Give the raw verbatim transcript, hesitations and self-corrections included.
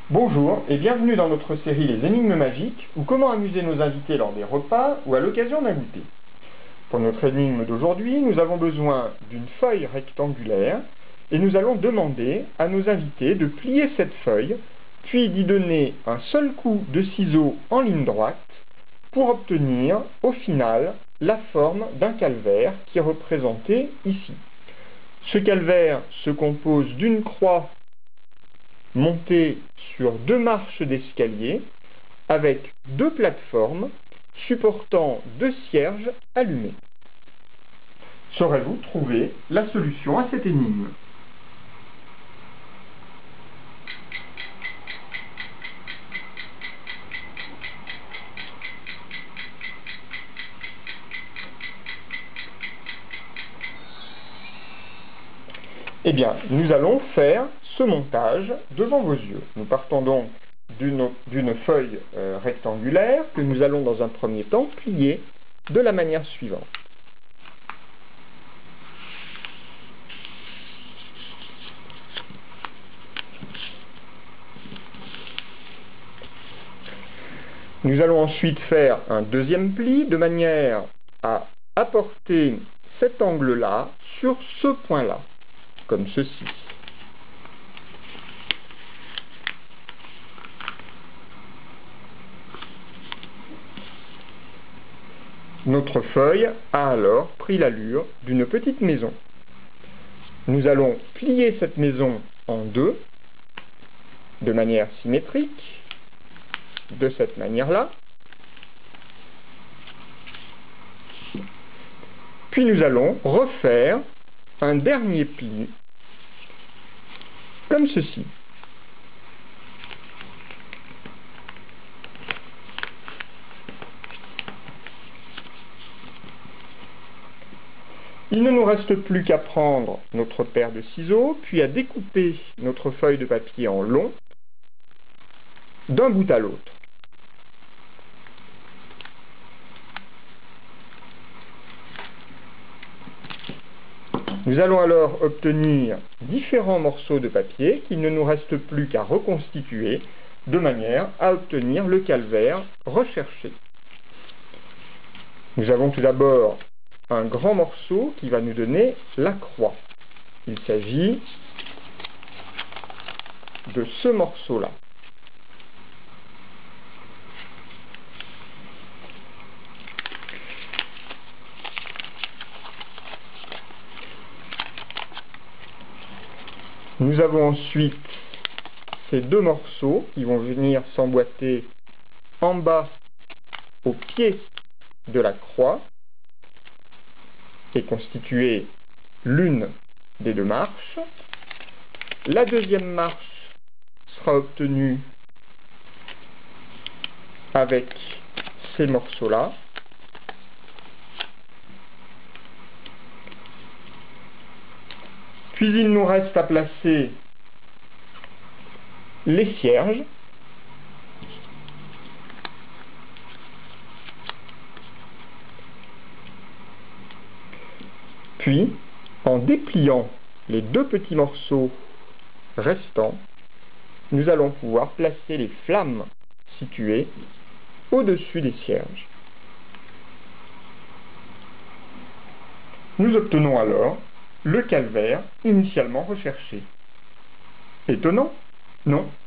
Bonjour et bienvenue dans notre série Les énigmes magiques ou comment amuser nos invités lors des repas ou à l'occasion d'un goûter. Pour notre énigme d'aujourd'hui, nous avons besoin d'une feuille rectangulaire et nous allons demander à nos invités de plier cette feuille puis d'y donner un seul coup de ciseau en ligne droite pour obtenir au final la forme d'un calvaire qui est représenté ici. Ce calvaire se compose d'une croix montée sur deux marches d'escalier avec deux plateformes supportant deux cierges allumés. Saurez-vous trouver la solution à cette énigme? Eh bien, nous allons faire ce montage devant vos yeux. Nous partons donc d'une feuille euh, rectangulaire que nous allons dans un premier temps plier de la manière suivante. Nous allons ensuite faire un deuxième pli de manière à apporter cet angle-là sur ce point-là, comme ceci. Notre feuille a alors pris l'allure d'une petite maison. Nous allons plier cette maison en deux, de manière symétrique, de cette manière-là. Puis nous allons refaire un dernier pli, comme ceci. Il ne nous reste plus qu'à prendre notre paire de ciseaux, puis à découper notre feuille de papier en long, d'un bout à l'autre. Nous allons alors obtenir différents morceaux de papier qu'il ne nous reste plus qu'à reconstituer de manière à obtenir le calvaire recherché. Nous avons tout d'abord un grand morceau qui va nous donner la croix. Il s'agit de ce morceau-là. Nous avons ensuite ces deux morceaux qui vont venir s'emboîter en bas au pied de la croix et constituer l'une des deux marches. La deuxième marche sera obtenue avec ces morceaux-là. Puis il nous reste à placer les cierges. Puis, en dépliant les deux petits morceaux restants, nous allons pouvoir placer les flammes situées au-dessus des cierges. Nous obtenons alors le calvaire initialement recherché. Étonnant, non?